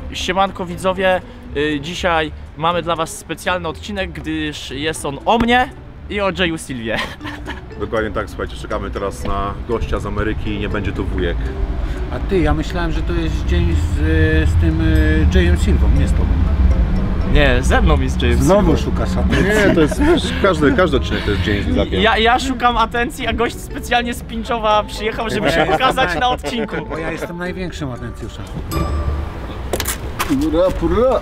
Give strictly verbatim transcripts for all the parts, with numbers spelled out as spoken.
Siemanko widzowie, dzisiaj mamy dla was specjalny odcinek, gdyż jest on o mnie i o Jayu Silvie. Dokładnie tak, słuchajcie, czekamy teraz na gościa z Ameryki i nie będzie to wujek. A ty, ja myślałem, że to jest dzień z, z tym Jayem Silvą, nie z tobą. Nie, ze mną jest Jayem Silvą. Znowu szukasz atencji. Nie, to jest każdy, każdy odcinek to jest dzień z Izakiem. Ja, ja szukam atencji, a gość specjalnie z Pińczowa przyjechał, żeby się pokazać na odcinku. Bo ja jestem największym atencjuszem. Pura, pura.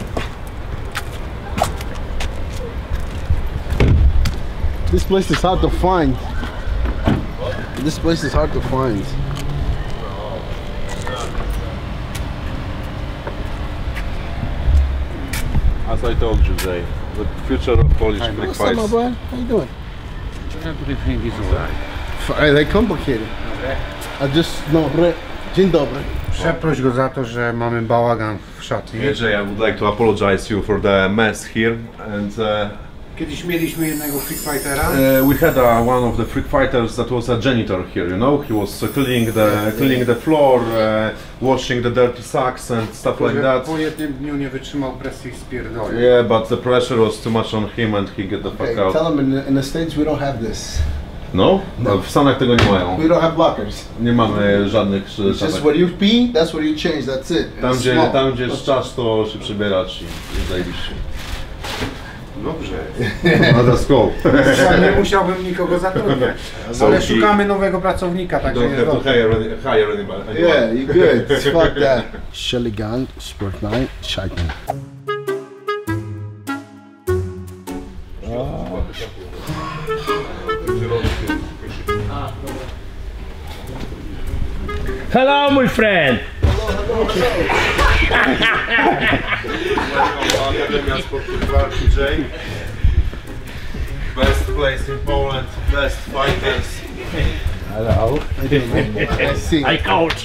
This place is hard to find. This place is hard to find. As I told you, Jay, the future of Polish Greek What's up, my fights. boy? How you doing? Everything is alright. Are they complicated? I just no. Dzień dobry. Przeproś go za to, że mamy bałagan w szatni. Yeah, Jay, I would like to apologize you for the mess here. And uh, Kiedyś mieliśmy jednego freak fightera. uh, we had uh, one of the freak fighters that was a janitor here. You know, he was uh, cleaning the cleaning the floor, uh, washing the dirty sacks and stuff like that. Po jednym dniu nie wytrzymał presji i spierdolił. Yeah, but the pressure was too much on him and he get the fuck Okay, out. tell them in the, in the States we don't have this. No? No? W Stanach tego nie mają. We don't have lockers. Nie mamy żadnych It's just szafek. where you pee, that's where you change, that's it. Tam It's gdzie, small. tam gdzie jest czas, to się przebierasz i, i zajebiście. Dobrze. No let's go. Nie musiałbym nikogo zatrudniać. Ale szukamy nowego pracownika, także Don't jest have to dobrze. hire, any- hire anybody. Yeah, you good. Fuck that. Shelly Gun, Sport nine, Shaitan. Hello, my friend! Akademia Sportu Walki, Jay. Best place in Poland, best fighters. Hello. I see. I coach!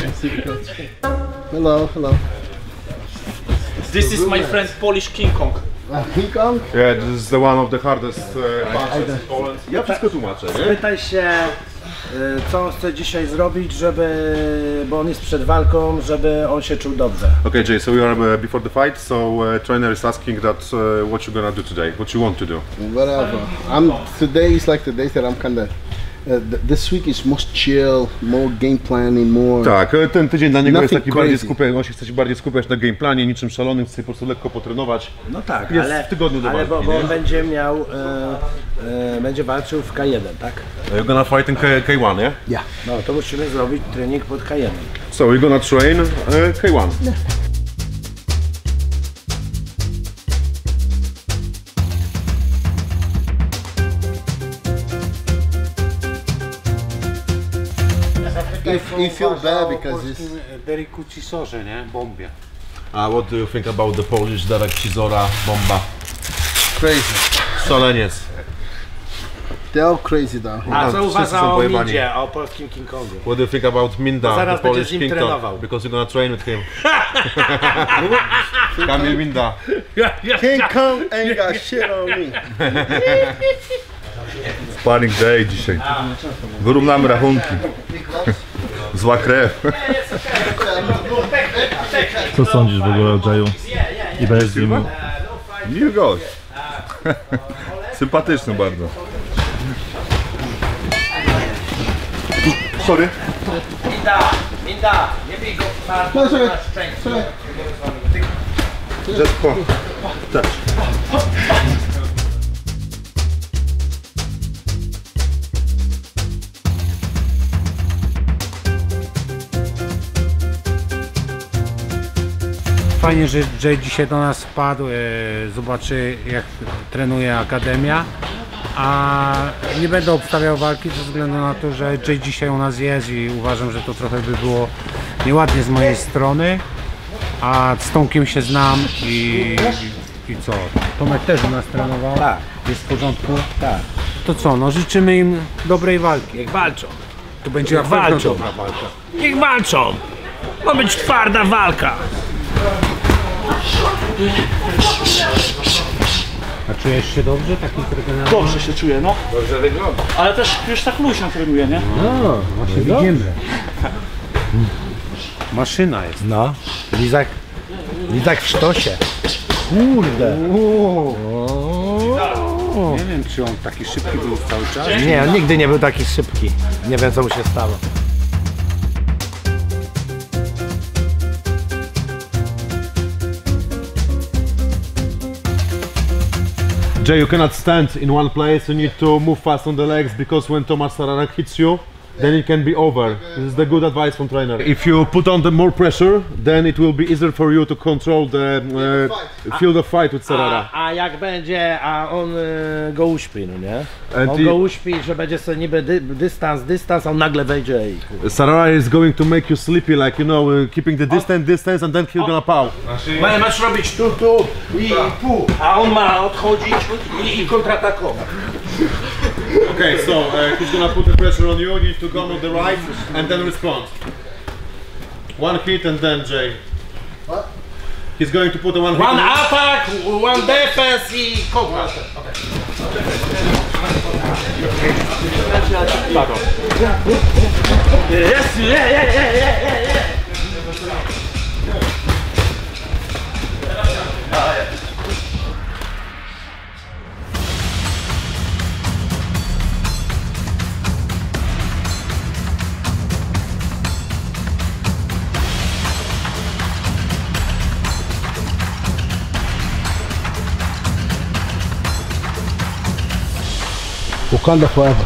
Hello, hello. This is my friend Polish King Kong. Uh, King Kong? Yeah, this is the one of the hardest uh, punches in Poland. Ja wszystko tłumaczę, nie? Pytaj się, y, co on chce dzisiaj zrobić, żeby, bo on jest przed walką, żeby on się czuł dobrze. Okay, Jay, so we are uh, before the fight, so uh, trainer is asking that uh, what you gonna do today, what you want to do. Whatever. I'm today is like the days that I'm kind of. Uh, th this week is most chill, more game planning, more. Tak, ten tydzień dla niego jest Nothing taki bardziej crazy. skupiony, on się chce się bardziej skupiać na gameplanie, niczym szalonym, chce po prostu lekko potrenować. No tak, Jest ale, w tygodniu do ale bo, walki, bo nie? on będzie miał, y, y, będzie walczył w K jeden, tak? You're gonna fight in K K1, yeah? Yeah. No to musimy zrobić trening pod K jeden. So we're gonna train uh, K one. You, you feel bad because it's. Deriku Cisorze, nie? Bombie. A what do you think about the Polish Darek Cizora bomba? Crazy. Szaleniec. They're all crazy though. A co wszyscy uważa są o pojebani. Mindzie, o polskim King Kongu? What do you think about Minda, Zaraz the będzie Polish z nim King trenował. Kong? Because you're gonna train with him. Kamil Minda. King Kong ain't got shit on me. Sparring day dzisiaj. Wyrównamy rachunki. Zła krew. Co sądzisz w ogóle o Jayu? I bez nim? Miły gość. Sympatyczny bardzo. Sorry. Minda! Minda! Nie bij go twardo No, czekaj, na szczęście. czekaj. Just po. Touch. Fajnie, że Jay dzisiaj do nas wpadł, e, zobaczy jak trenuje Akademia, a nie będę obstawiał walki ze względu na to, że Jay dzisiaj u nas jest i uważam, że to trochę by było nieładnie z mojej strony, a z Tomkiem się znam i, i, i co? Tomek też u nas trenował? Tak. Jest w porządku? Tak. To co, no życzymy im dobrej walki. Niech walczą. To będzie na pewno walczą. dobra walka. Niech walczą! Ma być twarda walka! A czujesz się dobrze takim trenerem? Dobrze się czuję, no. Dobrze wygląda. Ale też już tak luźno trenuję, nie? No, właśnie widzimy. Maszyna jest. No, Lizak. I tak w sztosie. Kurde. Nie wiem, czy on taki szybki był cały czas. Nie, on nigdy nie był taki szybki. Nie wiem, co mu się stało. Jay, you cannot stand in one place, you need to move fast on the legs because when Tomasz Sarara hits you, then it can be over. This is the good advice from trainer. If you put on the more pressure, then it will be easier for you to control the uh, field of fight with Sarara. A, a jak będzie, a on y, go uśpi, no nie? And On he- go uśpi, że będzie sobie niby dy, dystans, dystans, a on nagle wejdzie i kurde. Sarara is going to make you sleepy, like, you know, uh, keeping the distance, distance, and then he's gonna pow. Ma, masz robić tu, tu i tu, a on ma odchodzić i, i kontratakować. Okay, so uh, he's gonna put the pressure on you, you need to go on the right and then respond. One hit and then Jay. What? He's going to put a one hit. One on you. attack, one defense i kontra. Yes, yeah, yeah, yeah, yeah, yeah. Wakanda forever.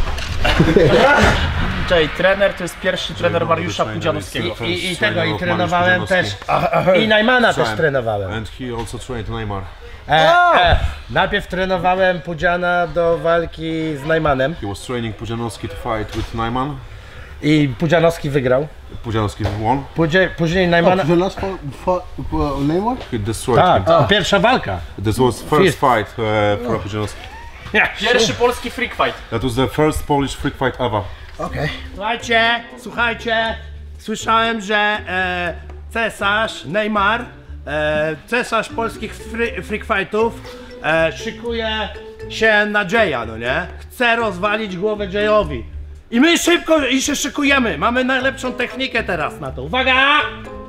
Jay, trener to jest pierwszy trener Mariusza Pudzianowskiego. I, i tego, i trenowałem też, i Najmana też trenowałem. And he also trained Neymar. E, e, najpierw trenowałem Pudziana do walki z Najmanem He was training Pudzianowski to fight with Najman. i Pudzianowski wygrał. Pudzianowski won. Później, później Najmana... Did not fought, fought uh, Neymar? He destroyed Tak, him. to pierwsza walka. This was first Fist. fight uh, for Pudzianowski. Pierwszy polski freak fight. That was the first Polish freak fight ever. Okay. Słuchajcie, słuchajcie, słyszałem, że e, cesarz Neymar, e, cesarz polskich fry, freak fightów, e, szykuje się na Jaya, no nie? Chce rozwalić głowę Jayowi. I my szybko i się szykujemy, mamy najlepszą technikę teraz na to. Uwaga!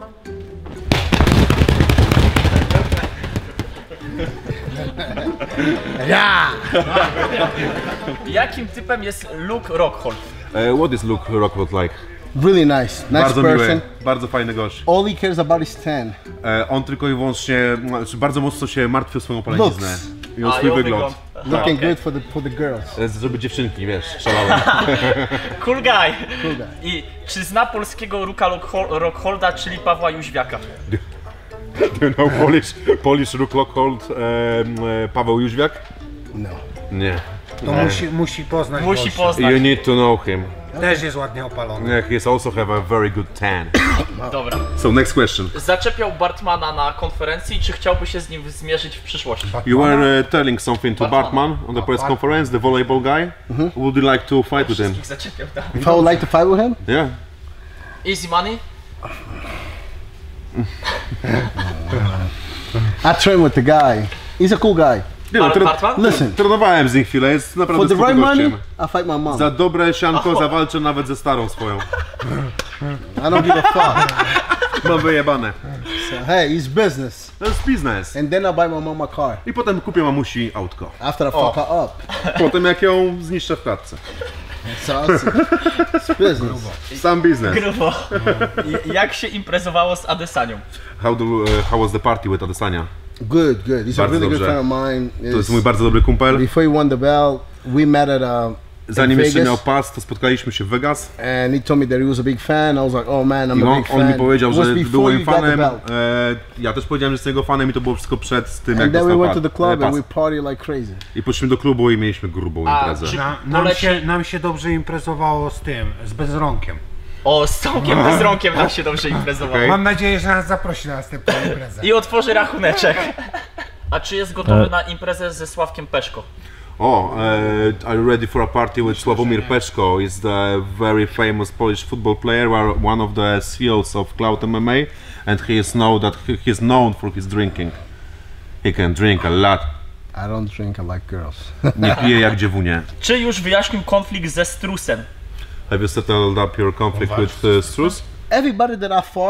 Ja! Jakim typem jest Luke Rockhold? Uh, what is Luke Rockhold like? Really nice. Nice Bardzo person. miły, bardzo fajny gość. All he cares about is ten. E, on tylko i wyłącznie, znaczy bardzo mocno się martwi o swoją paleniznę. Looks. I o A, swój i o wygląd. wygląd. Looking okej. good for the for the girls. E, Żeby dziewczynki, wiesz, szalałem. Cool guy. Cool guy. I czy zna polskiego Luka Rockhol- Rockholda, czyli Pawła Jóźwiaka? Do you know Polish, Polish Luke Rockhold, e, e, Paweł Jóźwiak? No. Nie. To musi, musi poznać Musi gościa. poznać. You need to know him. Też jest ładnie opalony. Yeah, he also have a very good tan. Dobra. So next question. Zaczepiał Bartmana na konferencji, czy chciałby się z nim zmierzyć w przyszłości? You were uh, telling something to Bartman on the press conference, the volleyball guy. Would you like to fight with him? Ich zaczepiał, tak. If I would like to fight with him, Yeah. Easy money? I train with the guy. He's a cool guy. Nie, no, tre- Bartman? Listen, trenowałem z nim chwilę, jest for naprawdę the spoko right money, gościem. I fight my mom. Za dobre sianko zawalczę nawet ze starą swoją. I don't give a fuck. Mam wyjebane. So, hey, it's business. To jest biznes. And then I buy my mom a car I potem kupię mamusi autko. after I fuck her up. Potem jak ją zniszczę w klatce. So it's, it's business. Sam biznes. Grubo. I jak się imprezowało z Adesanią? How, do, uh, how was the party with Adesanya? Good, good. He's a Bardzo really good dobrze. friend of mine. To jest It's- mój bardzo dobry kumpel. Before he won the belt, we met at uh, Zanim in jeszcze Vegas, miał pas, to spotkaliśmy się w Vegas. and he told me that he was a big fan. I was like, oh man, I'm I a on, big on fan. mi powiedział, It was że był before moim you got the fanem. belt. E, ja też powiedziałem, że jestem jego fanem i to było wszystko przed tym, jak And then we dostał went to pa- the club e, and pas. we party like crazy. I poszliśmy do klubu i mieliśmy grubą A, imprezę. czy- Na, nam, Poleci- się, nam się dobrze imprezowało z tym, z Bezrąkiem. O, z całkiem bezrąkiem nam się dobrze imprezowało. Okej. Mam nadzieję, że nas zaprosi na następną imprezę. I otworzy rachuneczek. A czy jest gotowy na imprezę ze Sławkiem Peszko? Oh, uh, are you ready for a party with Sławomir Peszko? He's the very famous Polish football player, one of the C E Os of Cloud M M A, and he is know that he is known for his drinking. He can drink a lot. I don't drink, I like girls. Nie pije jak dziewunie. Czy już wyjaśnił konflikt ze Strusem? Have you settled up your conflict with uh, Strus? Everybody that I fought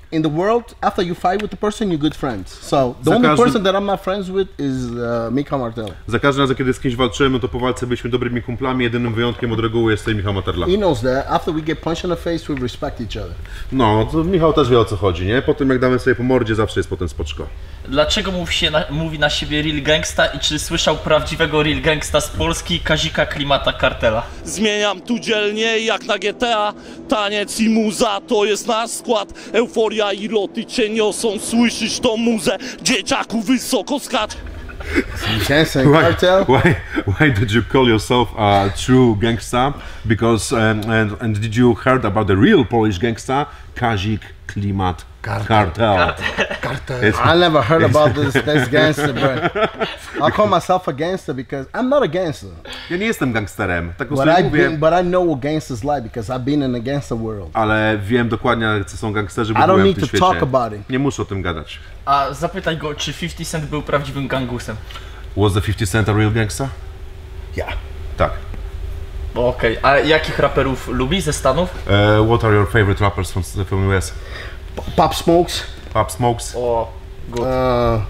in the world, after you fight with the person, you're good friends. So the Za only każdym- person that I'm not friends with is uh, Michał Martella. Za każdym razem, kiedy z kimś walczymy, to po walce byliśmy dobrymi kumplami. Jedynym wyjątkiem od reguły jest tutaj Michał Materla. He knows that. After we get punched in the face, we respect each other. No, to Michał też wie, o co chodzi, nie? Po tym jak damy sobie po mordzie, zawsze jest potem spoczko. Dlaczego mówi, się na, mówi na siebie Real Gangsta i czy słyszał prawdziwego Real Gangsta z Polski, Kazika Klimata Kartela? Zmieniam tu dzielnie jak na G T A. Taniec i muza to jest nasz skład. Euforia i loty cię niosą. Słyszysz tą muzę? Dzieciaku wysoko skacz. Jensen Why, Cartel. why, why did you call yourself a true gangsta? Because um, and, and did you heard about the real Polish gangsta, Kazik Klimat Kartel? It's- I never heard about this, this gangster, bro. I call myself a gangster because I'm not a gangster. Ja nie jestem gangsterem, tak po But prostu I mówię, been, but I know what gangsters like because I've been in the gangster world. ale wiem dokładnie, co są gangsterzy, bo I don't byłem w need tym to świecie. talk about it. Nie muszę o tym gadać. A zapytaj go, czy fifty Cent był prawdziwym gangusem. Was the fifty Cent a real gangster? Yeah. Tak. Okej, a jakich raperów lubi ze Stanów? Uh, what are your favorite rappers from, from U S? Pop Smokes. Pop Smokes, O, good. Uh,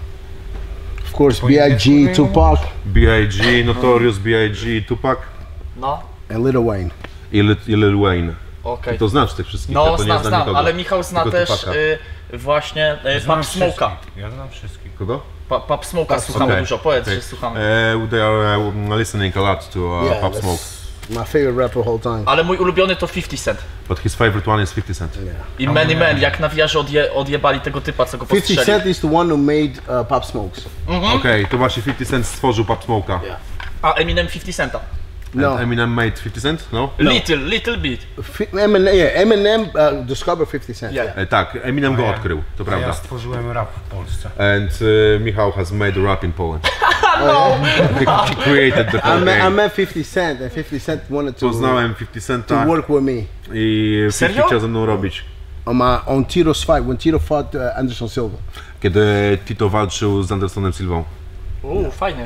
of course, B I G, Tupac, B I G, Notorious, B I G, Tupac No, and Lil Wayne. i Lil, i Lil Wayne. okej. To znasz tych wszystkich, ja No, to nie znam, znam znam, nikogo. ale Michał zna Tylko też Tupaca. y, właśnie y, Pop Smoke'a. Ja znam wszystkich. Kogo? Pa, Pop Smoke'a słuchamy Okay, dużo, powiedz, okay. że słuchamy. Uh, they are uh, listening a lot to uh, Yeah, Pop that's Smoke, my favorite rapper whole time. Ale mój ulubiony to fifty Cent. but his favorite one is fifty Cent. I Many Men, jak nawijarzy odje, odjebali tego typa, co go fifty postrzeli. Cent is the one who made uh, Pop Smokes. Okej, okay, to właśnie fifty Cent stworzył Pop Smoke'a. A Eminem fifty Centa. No, And Eminem made fifty Cent? No? Little, little bit. Fi- Eminem, yeah, Eminem uh, discovered fifty Cent. Yeah. E, tak, Eminem go ja- odkrył, to A prawda. ja stworzyłem rap w Polsce. And uh, Michał has made rap in Poland. no! He created the I whole met, I game. met fifty Cent, and fifty Cent wanted to, Poznałem fifty to Centa work with me i fifty Serio? chciał ze mną robić. on my on Tito's fight when Tito fought uh, Anderson Silva. Kiedy Tito walczył z Andersonem Silvą. Uuu, fajnie.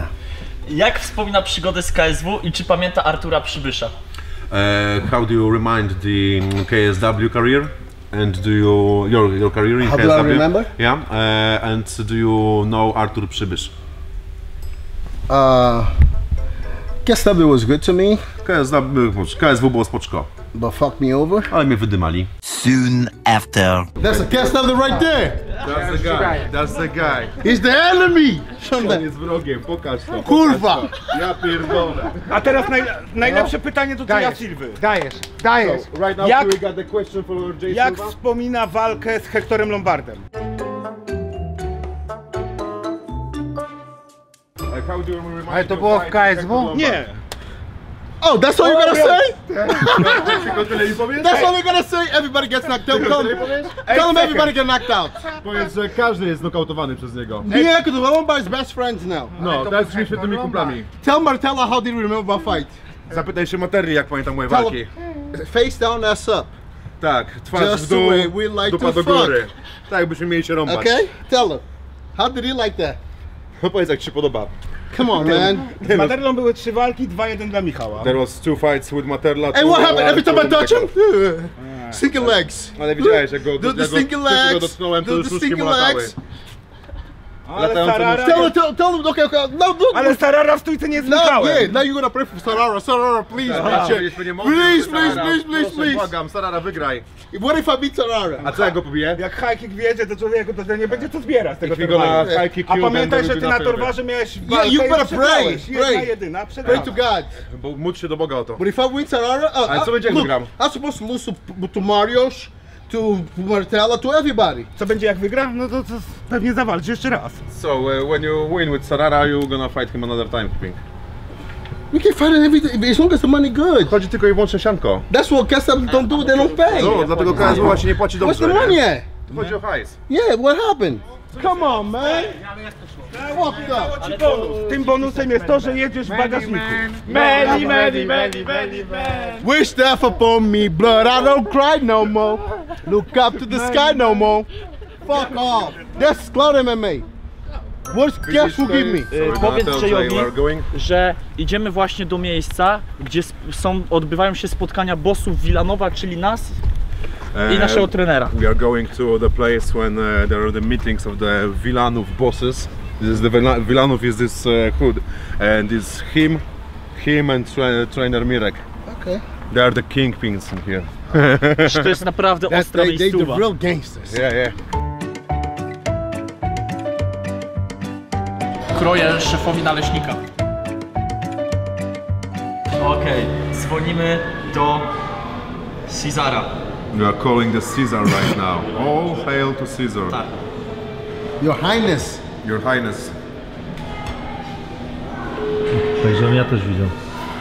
Jak wspomina przygodę z K S W i czy pamięta Artura Przybysza? Uh, how do you remind the K S W career? And do you your your career in How K do S I W? remember? Yeah. Uh, and do you know Artur Przybysz? Uh, K S W was good to me, K S W, K S W było spoczko, but fucked me over. ale mnie wydymali. Soon after. That's a K S W right there. That's the guy, that's the guy. He's the enemy. Show them. jest wrogiem, pokaż to. Kurwa. Ja pierdolę. A teraz naj, najlepsze pytanie dotyczy Silwy. Dajesz, dajesz. Right now Jak- we got the question for Jay Jak Silva. wspomina walkę z Hectorem Lombardem? Uh, how do you remind Ale to your było w fight K S W? Hector Lombard? Nie. Oh, that's all you're gonna say? Tylko tyle mi powiedz? That's all you're gonna say? Everybody gets knocked out. Tell them, tell them everybody get knocked out. Powiedz, że każdy jest nokautowany przez niego. Yeah, because Lombard's best friends now. No, teraz jesteśmy świetnymi kumplami. Tell Martella how did you remember my fight? Zapytaj się materii, jak pamiętam moje Tell walki. him, face down, ass up. Tak, twarz Just w dół, the way we like dupa to do fuck. góry. Tak, jakbyśmy mieli się rąbać. Okay? Tell him. How did he like that? No powiedz, jak ci się podoba. Come on, man. Z Materlą były trzy walki, dwa jeden dla Michała. There was two fights with Materla. Hey, two, what happened? uh, Every time I two touch him? Sinking legs. Ale widziałeś, jak go, Do jak the go, stinking tylko go legs. dotknąłem, to Do już the nóżki mu stinking latały. legs. Ale Latające Sarara, Tell him, tell, tell him, okay, okay. No, no, ale Sarara w stójce nie z no, Michałem. yeah. Now you're gonna pray for Sarara. Sarara, please, Tak, bitch. powiedzieliśmy, nie mogę, Please, Sarara, please, please, please, proszę, please. Błagam, Sarara, wygraj. What if I beat Sarara? A co, jak go pobiję? Jak high-kick wjedzie do człowieku, to nie będzie co zbierać z tego If we gonna turwalu. high kick A you, pamiętaj, then że we ty will na do nothing. torwarze miałeś Yeah, walkę you i better przegrałeś. pray, Jedna pray. jedyna, Pray przegrałeś. to God. Bo módl się do Boga o to. But if I win Sarara, uh, Ale co uh, będzie, jak look, wygram? I'm supposed to lose to, to Mariusz, to Martella, to everybody. Co będzie jak wygra? No to, to pewnie zawalczy jeszcze raz. So, uh, when you win with Sarara, you gonna fight him another time, Pink. We can fight it every day as long as the money good. Chodzi tylko i wyłącznie sianko. That's what K S W don't do. They don't pay. No, dlatego K S W właśnie nie płaci What's dobrze. the money nie? at? Chodzi o hajs. Yeah, what happened? Come on, man. Walk up. Ci bonus. Tym bonusem jest to, że jedziesz w bagażniku. Many, many, many, many, many. Wish death upon me, blood. I don't cry no more. Look up to the sky no more. Fuck off. That's Cloud M M A. What's guess who give me? Y, Powiedz Jayowi, że idziemy właśnie do miejsca, gdzie sp- są, odbywają się spotkania bossów Wilanowa, czyli nas. I naszego trenera. We are going to the place when uh, there are the meetings of the Wilanów bosses. This is the Wilanów is this uh, hood, and it's him, him and tra trainer Mirek. Okay. They are the kingpins in here. To jest naprawdę That's, ostra they, they the miejscowa. real gangsters. Yeah, yeah. Kroję szefowi naleśnika. Okej, dzwonimy do Cezara. We are calling the Caesar right now. All hail to Caesar. Tak. Your Highness. Your Highness. Także ja też widział.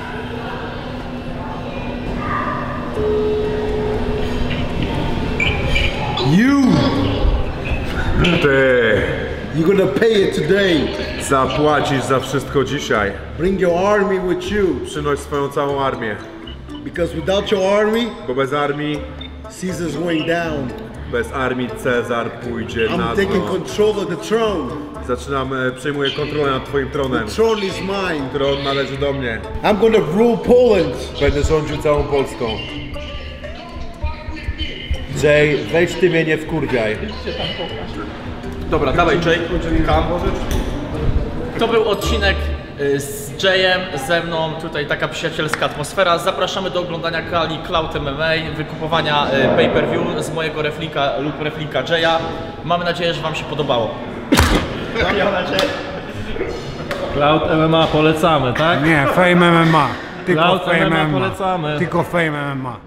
You. Ty You're gonna pay it today. zapłacisz za wszystko dzisiaj. Bring your army with you. Przynoś swoją całą armię. Because without your army, Bo bez armii, Caesar's going down. bez armii Cezar pójdzie na I'm taking dno. control of the throne. Zaczynam, e, przejmuję kontrolę nad twoim tronem. The throne is mine. Tron należy do mnie. I'm gonna rule Poland. Będę rządził całą Polską. Jay, weź ty mnie nie wkurwiaj. Dobra, dawaj Jay, kam. To był odcinek y, z Jayem, ze mną, tutaj taka przyjacielska atmosfera. Zapraszamy do oglądania gali Cloud M M A, wykupowania y, pay-per-view z mojego reflika lub reflika Jaya. Mamy nadzieję, że wam się podobało. Cloud M M A polecamy, tak? Nie, Fame M M A. Tylko Cloud Fame M M A M M A. polecamy. Tylko Fame M M A.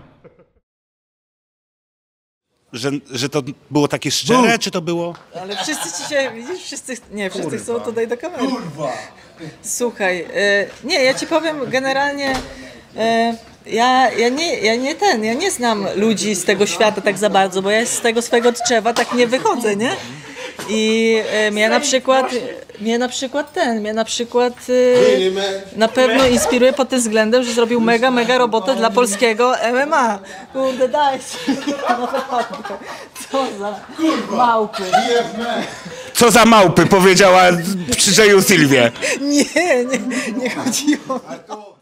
Że, że to było takie szczere, czy to było? Ale wszyscy dzisiaj, widzisz, wszyscy, nie, wszyscy chcą tutaj do kamery. Słuchaj, y, nie, ja ci powiem generalnie, y, ja, ja, nie, ja nie ten, ja nie znam ludzi z tego świata tak za bardzo, bo ja z tego swojego drzewa tak nie wychodzę, nie? I y, mnie na przykład, mnie na przykład ten, mnie na przykład y, na pewno inspiruje pod tym względem, że zrobił mega, mega robotę dla polskiego M M A. Kurde, daj sobie, naprawdę. Co za małpy. Co za małpy, powiedziała przy Jayu Sylwie. Nie, nie, nie chodziło.